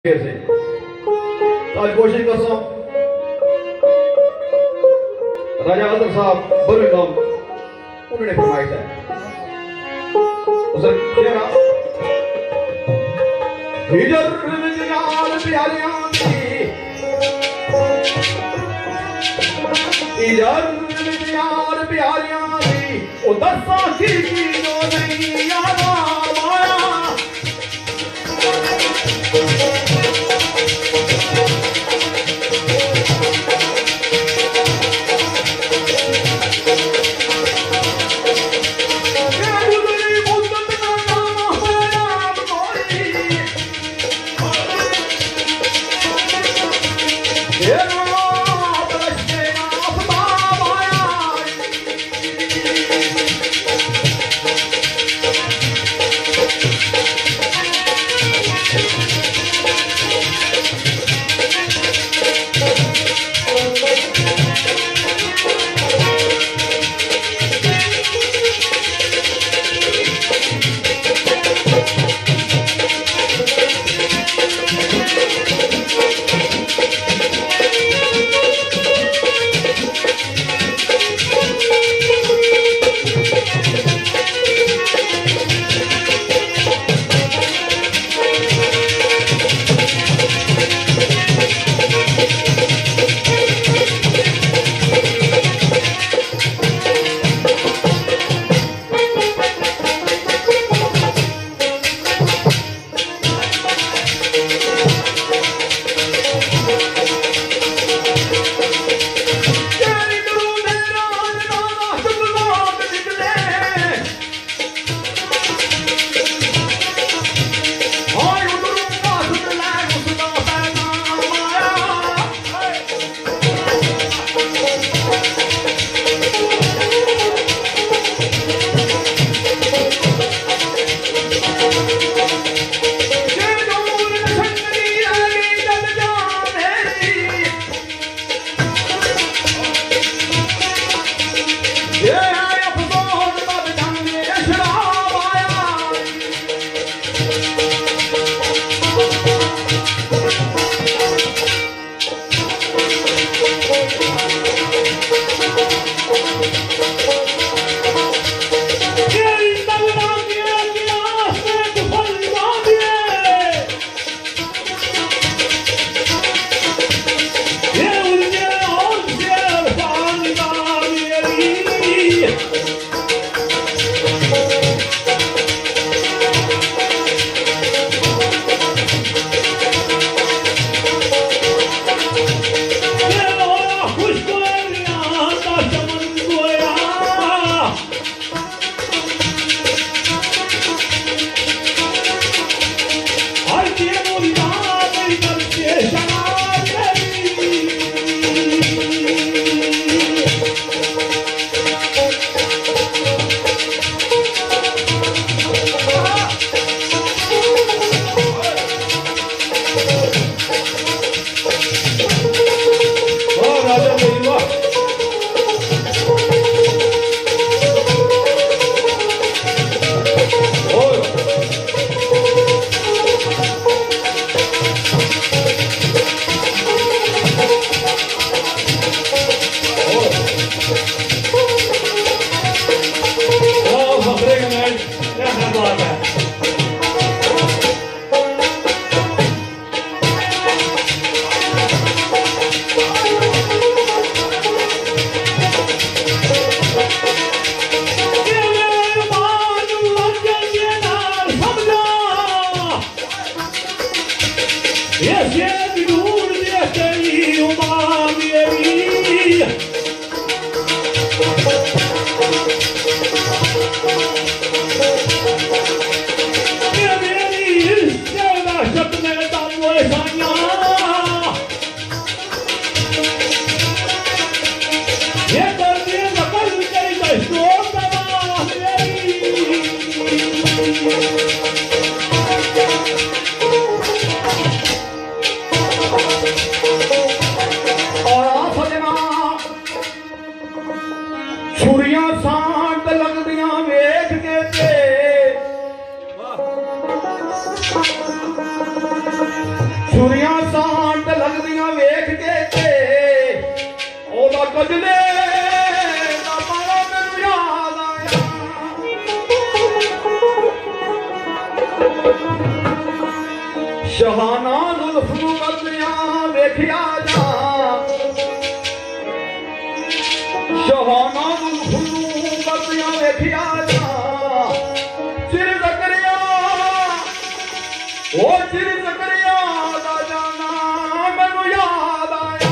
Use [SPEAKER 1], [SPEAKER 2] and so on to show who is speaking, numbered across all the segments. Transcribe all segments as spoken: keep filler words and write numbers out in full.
[SPEAKER 1] से आज कोशिश कर सो राजा अदर साहब बड़े नाम उन्होंने फरमाइश है उसे क्या हिजर विजयाल प्यारियां दी हिजर विजयाल प्यारियां दी ओ दसा की की जो नहीं आवा माया छुरियां सांट लगदियां वेख के ते ओदा कजले दा मारा मैनू याद आया। शहाना जुल्फ नू कजलियां वेखिया जा, शहाना जुल्फ नू कजलियां वेखिया जा। चिर ज़करिया ओ चिर ज़करिया दा जाना मैनू याद आया।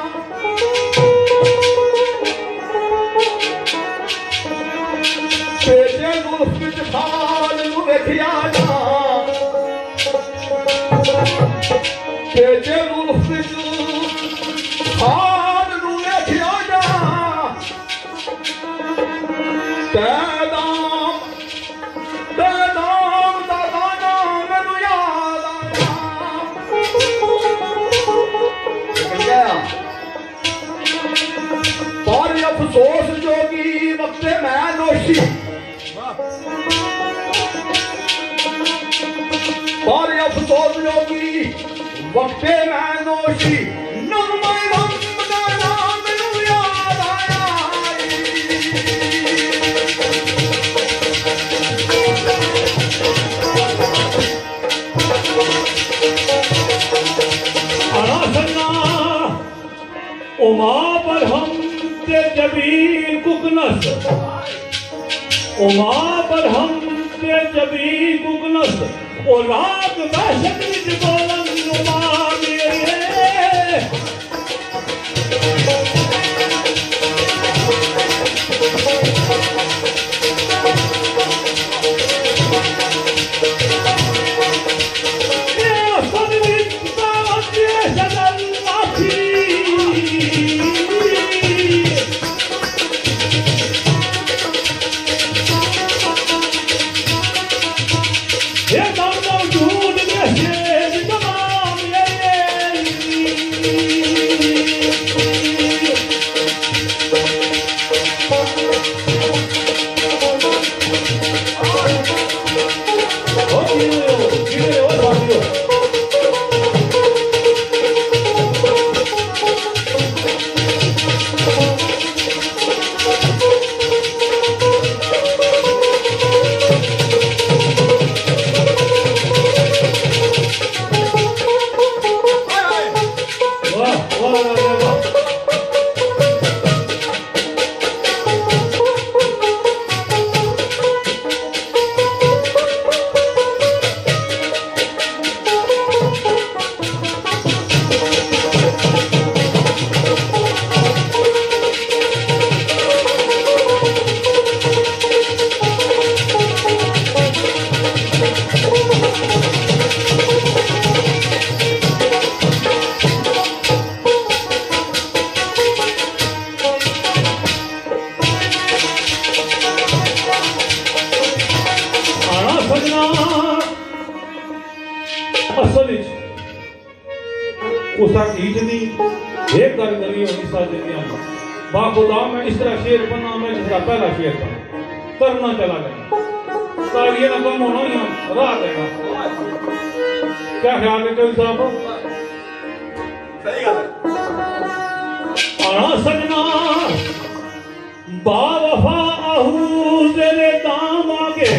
[SPEAKER 1] तेरे जुल्फ विच खाल नू वेखिया जा, तेरे जुल्फ विच खाल नू वेखिया जा। तेदाम तेदाम दा गाना मैनू याद आया। पर अफसोस जोगी वक्ते मैं नोशी, पर अफसोस जोगी वक्ते मैं नोशी। नगमा गम दा नाम मैनू याद आया।
[SPEAKER 2] उमा पर हम ते जबीर कुकनस, उमा पर हम ते जबीर कुकनस। ओ रात दहशत विच बोलन उमा मेरे।
[SPEAKER 1] बाखुदा मैं इस तरह शेर बना, मैं जिसका पहला शेर था करना चला गया। तालियां ना कम होना ही राह देगा। क्या ख्याल है कवि साहब?
[SPEAKER 3] सही गल
[SPEAKER 2] आना सजना बावफा आहू तेरे दाम आगे,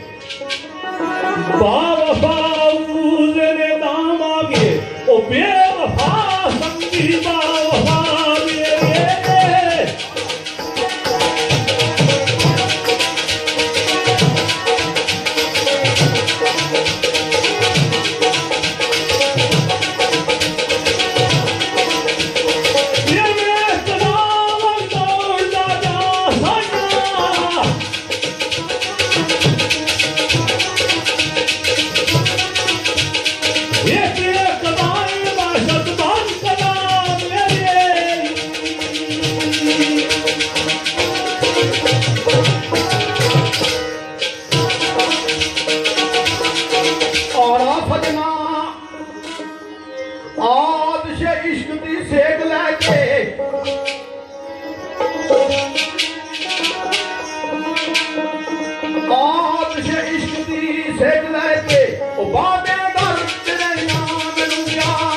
[SPEAKER 2] बावफा आहू तेरे दाम आगे। ओ बेवफा संगी बावफा मेरे।
[SPEAKER 1] सेक लेके ओ बाबे दर तेरे नाम लूंगा।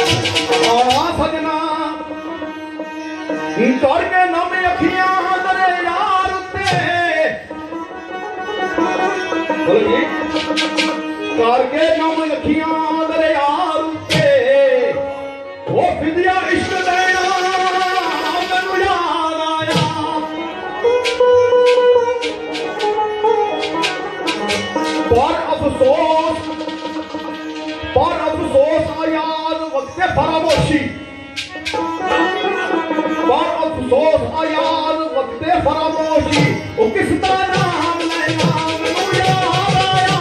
[SPEAKER 3] करके नम अखियां तेरे यार उत्ते बोलो जी करके नम अखियां तेरे यार उत्ते वो फिदिया इश्क देना मैनू याद आया पर अफसोस पर अफसोस आयाद वक्त फरामोशी पर अफसोस आयाद वक्त फरामोशी वो किसका नाम लेना मैनू याद आया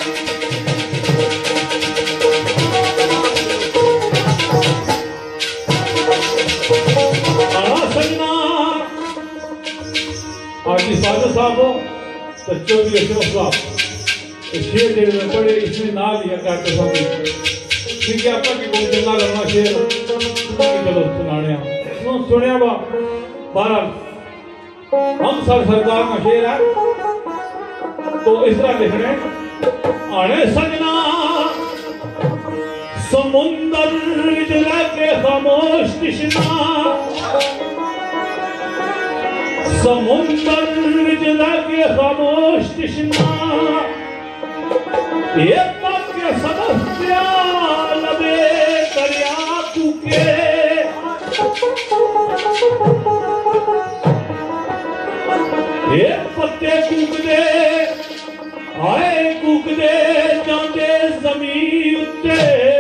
[SPEAKER 2] आला सजना
[SPEAKER 1] आज साधु साहब बच्चों की अशरफ साहब शेर देर में पड़े इसमें ना लिया करते समझ क्योंकि आपका की बहुत चंगा लम्बा शेर चलो सुनाने सुन सुने बा बहरहाल हम सर सरदार का शेर है तो इस तरह लिखने
[SPEAKER 2] आने सजना समुंदर विच के खामोश तृष्णा समुंदर विच के खामोश तृष्णा ये पक्के समस्या लबे दरिया कुके ये पत्ते कुकदे आए कुकदे जांदे जमीन उत्ते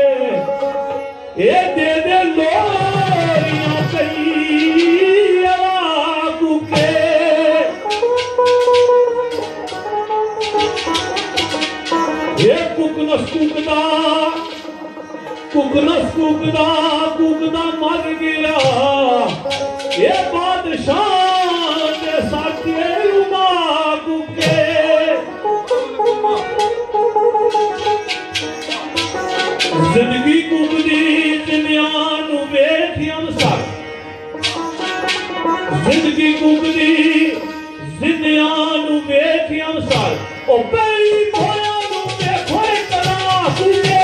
[SPEAKER 2] ये दे दे लोरियां कई कुके ये कुकनस कुकदा कुकनस कुकदा कुकदा मर गिरा ये बादशाह के साथे उमा कुके जिंदगी कुकदी दुनिया नू वेखी अमसर जिंदगी कुकदी दुनिया नू वेखी अमसर ओ पई खोया नू देखो कला कुके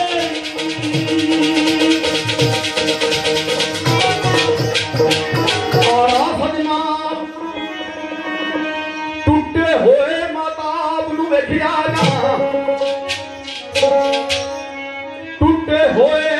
[SPEAKER 3] टूटे होए माताब नू वेखिया ना टूटे होए